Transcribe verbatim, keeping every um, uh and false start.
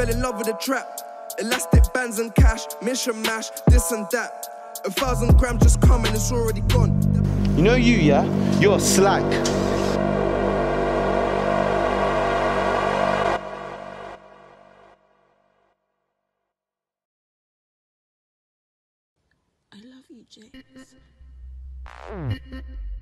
fell in love with the trap. Elastic bands and cash, mission mash, this and that. A thousand grams just come and it's already gone. You know you, yeah? You're slag. I love you, James.